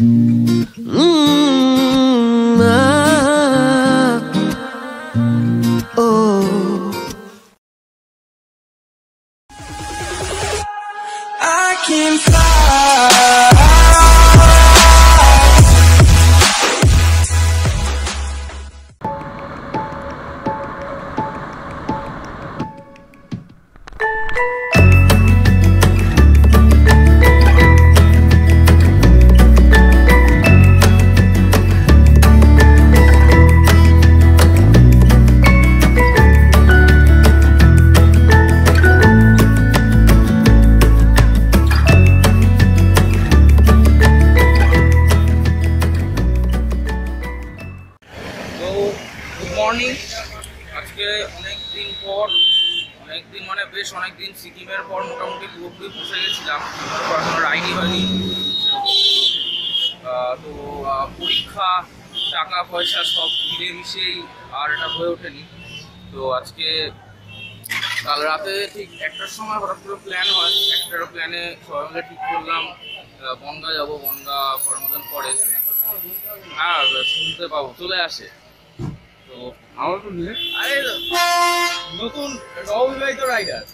I can fly. আজকে অনেকদিন মানে বেশ অনেকদিন সিকিমের পর মোটামুটি পুরোপুরি বসে গেছিলাম, এখনো রাইডই হয়নি। তো পরীক্ষা, টাকা পয়সা সব মিলেমিশেই আর এটা হয়ে ওঠেনি। তো আজকে কাল রাতে ঠিক 1টার সময় হঠাৎ করে প্ল্যান হয়। 1টার প্ল্যানে সবাই মিলে ঠিক করলাম বনগা যাবো, বনগা পরমদন ফরেস্ট। আর শুনতে পাবো চলে আসে তো আমার তো আরে নতুন নববিবাহিত রাইডার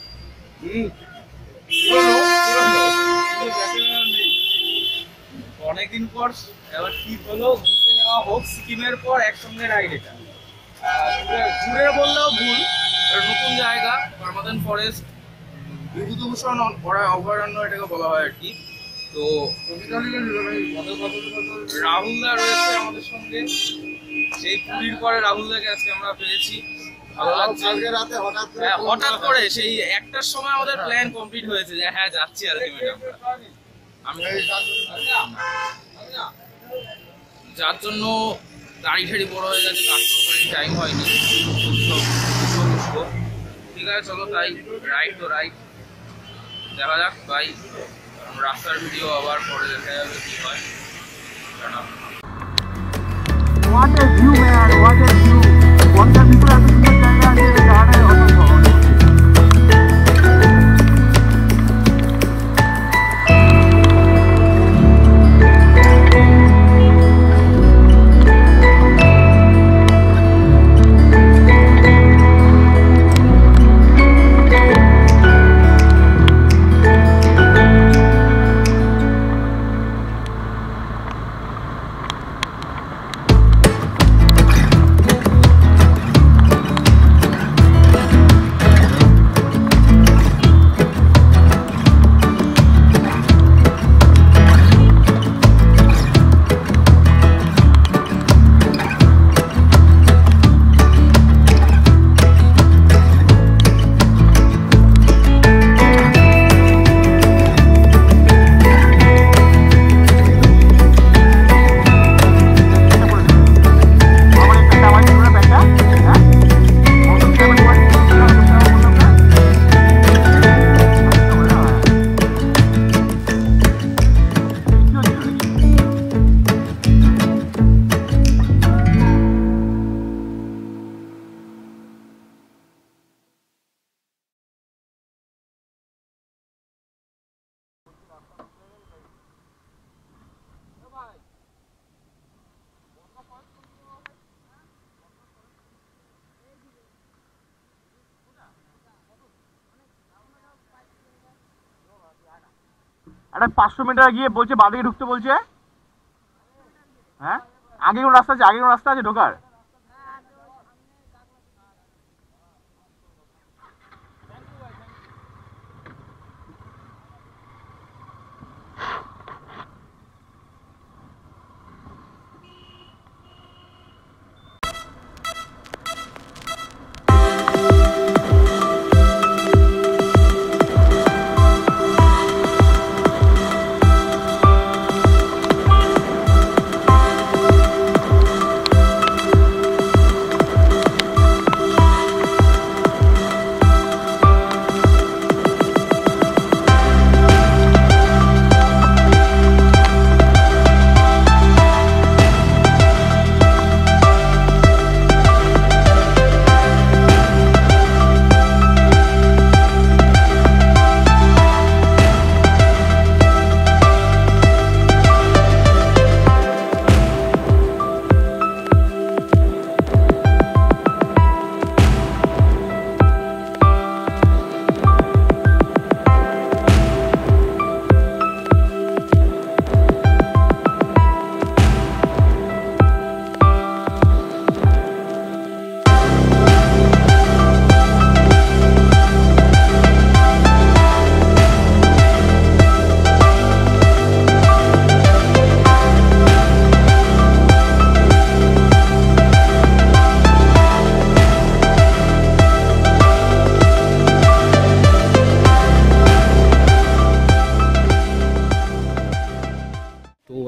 অনেকদিন পর এবার ঠিক হলো, ঘুরতে যাওয়া হোক সিকিমের পর একসঙ্গে রাইড। এটা ঘুরে বললেও ভুল, নতুন জায়গা পরমদন ফরেস্ট, বিভূতিভূষণ অভয়ারণ্য এটাকে বলা হয় আর কি। তো রাহুলদা রয়েছে আমাদের সঙ্গে, সেই পুরীর পরে রাহুলদাকে আজকে আমরা পেয়েছি। ভালো লাগছে। হঠাৎ করে সেই 1টার সময় আমাদের প্ল্যান কমপ্লিট হয়েছে যে হ্যাঁ যাচ্ছি আলটিমেট আমরা। যার জন্য গাড়ি ঠাড়ি বড় হয়ে গেছে, কাটতেও টাইম হয়নি। ঠিক আছে চলো তাই, রাইড তো রাইড, দেখা যাক ভাই। রাস্তার ভিডিও আবার পরে দেখা যাবে কি হয়। What a view, man! What a view! What the people have to do একটা 500 মিটার গিয়ে বলছে বাদিকে ঢুকতে বলছে। হ্যাঁ আগে কোন রাস্তা আছে? আগে কোন রাস্তা আছে ঢোকার?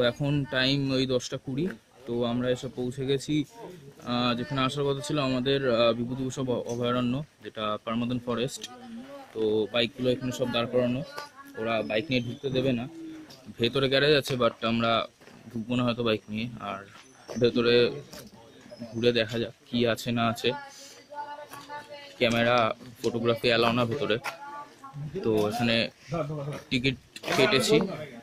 এখন টাইম ওই 10টা 20। তো আমরা এসে পৌঁছে গেছি যেখানে আসার কথা ছিল আমাদের বিভূতিভূষণ অভয়ারণ্য, যেটা পার্মানেন্ট ফরেস্ট। তো বাইকগুলো এখানে সব দাঁড় করানো, ওরা বাইক নিয়ে ঢুকতে দেবে না। ভেতরে গ্যারেজ আছে, বাট আমরা ঢুকবো না হয়তো বাইক নিয়ে। আর ভেতরে ঘুরে দেখা যাক কি আছে না আছে। ক্যামেরা ফটোগ্রাফি অ্যালাউ না ভেতরে। তো এখানে টিকিট কেটেছি,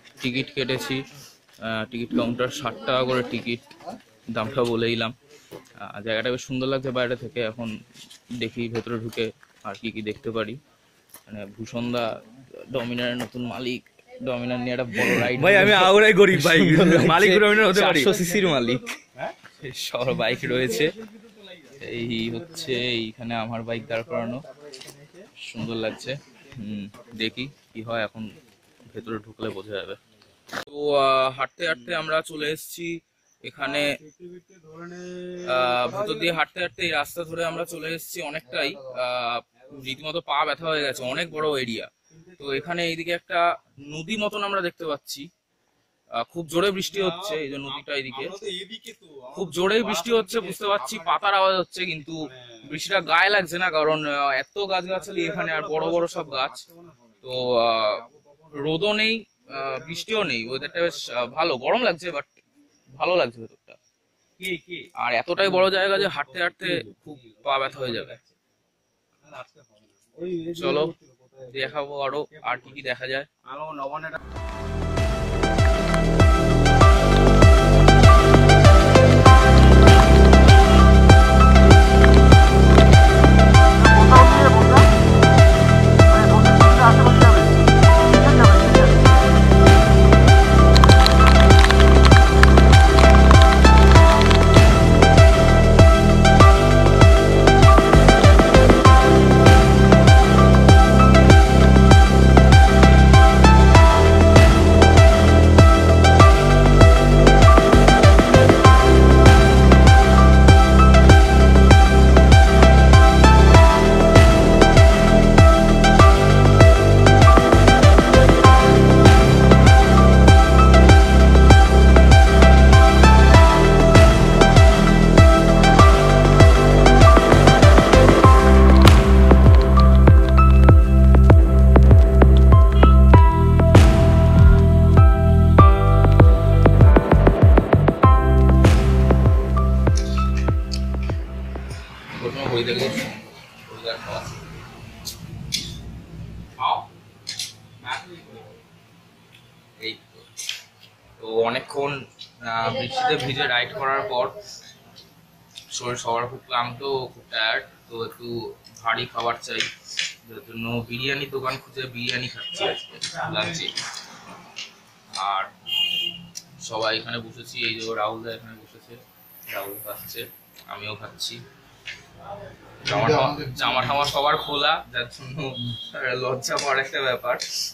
টিকিট কাউন্টার 60 টাকা করে টিকিট, দামটা বলে দিলাম। জায়গাটা বেশ সুন্দর লাগছে বাইরে থেকে। এখন দেখি ভেতরে ঢুকে আর কি কি দেখতে পারি। মানে ভূষণদা ডমিনারের নতুন মালিক, ডমিনার নিয়ে একটা বড় রাইড। ভাই আমি আউরাই গরিব ভাই, মালিক ডমিনার হতে পারি। 400 সিসির মালিক, সব বাইক রয়েছে। এই হচ্ছে এইখানে আমার বাইক দাঁড় করানো, সুন্দর লাগছে। দেখি কি হয়, এখন ভেতরে ঢুকলে বোঝা যাবে। তো হাঁটতে হাঁটতে আমরা চলে এসেছি এখানে। ভেতর দিয়ে হাঁটতে হাঁটতে এই রাস্তা ধরে আমরা চলে এসেছি অনেকটাই। রীতিমতো পা ব্যথা হয়ে গেছে, অনেক বড় এরিয়া। তো এখানে এইদিকে একটা নদী মতন আমরা দেখতে পাচ্ছি। খুব জোরে বৃষ্টি হচ্ছে, এই যে নদীটা এইদিকে খুব জোরে বৃষ্টি হচ্ছে, বুঝতে পারছি পাতার আওয়াজ হচ্ছে, কিন্তু বৃষ্টিটা গায়ে লাগছে না, কারণ এত গাছগাছালি এখানে আর বড় বড় সব গাছ। তো রোদও নেই, বৃষ্টিও নেই, ওয়েদারটা বেশ ভালো। গরম লাগছে বাট ভালো লাগছে ভেতরটা। আর এতটাই বড় জায়গা যে হাঁটতে হাঁটতে খুব পা ব্যথা হয়ে যাবে। চলো দেখাবো আরো আর কি কি দেখা যায়। তো অনেকক্ষণ বৃষ্টিতে ভিজে রাইড করার পর শরীর সবার খুব ক্লান্ত, খুব টায়ার্ড। তো একটু ভারী খাবার চাই, যার জন্য বিরিয়ানির দোকান খুঁজে বিরিয়ানি খাচ্ছি আজকে লাঞ্চে। আর সবাই এখানে বসেছি, এই যে রাহুলদা এখানে বসেছে, রাহুল খাচ্ছে, আমিও খাচ্ছি। জামা ঠামা সবার খোলা, যার জন্য লজ্জা পাওয়ার একটা ব্যাপার।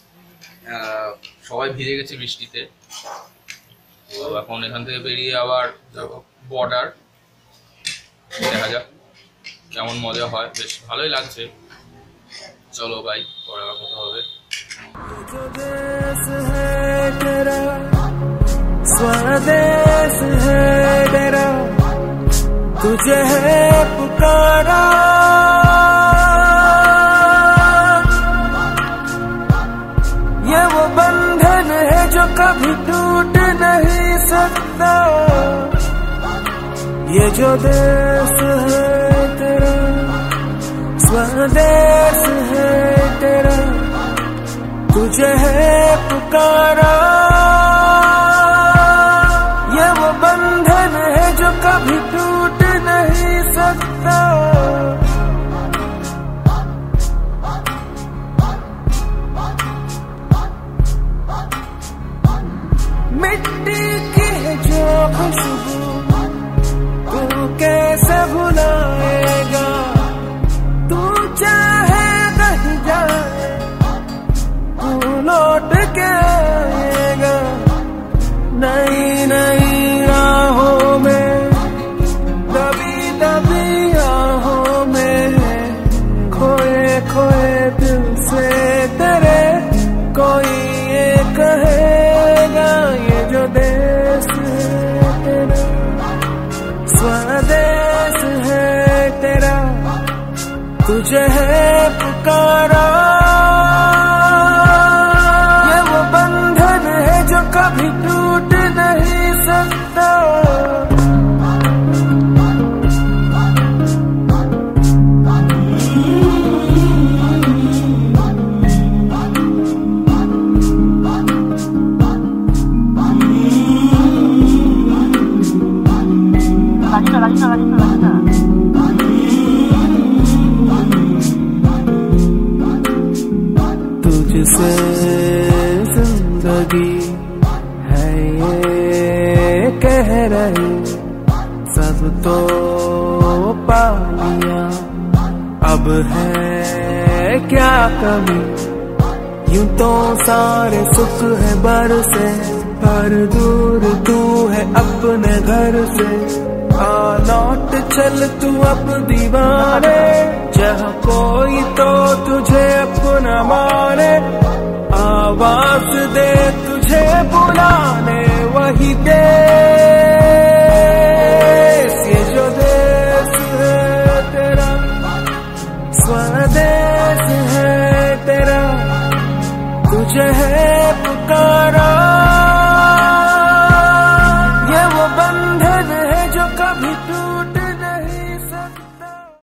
সবাই ভিজে গেছে বৃষ্টিতে। তো এখন এখান থেকে বেরিয়ে আবার বর্ডার, দেখা যাক কেমন মজা হয়। বেশ ভালোই লাগছে। চলো ভাই, পরে আবার কথা হবে। स्वदेश है तेरा, तुझे है पुकारा, ये वो बंधन है जो कभी टूट नहीं सकता। ये जो देश है तेरा, स्वदेश है तेरा, तुझे है पुकारा, ये वो बंधन है जो कभी टूट नहीं सकता। मिट्टी की है जो खुशबू तू कैसे भुलाएगा, तू चाहे कहीं जाए तू लौट के आएगा। नई नई राहों में, दबी दबी राहों में, खोए खोए दिल से तेरे कोई ये कहेगा, ये जो दे रहे सब तो पा लिया, अब है क्या कमी, यूं तो सारे सुख है बरसे, पर दूर तू है अपने घर से। आ लौट चल तू अब दीवाने, जहाँ कोई तो तुझे अपना माने, आवाज दे तुझे बुलाने वही देश, ये जो देश है तेरा, स्वदेश है तेरा, तुझे है पुकारा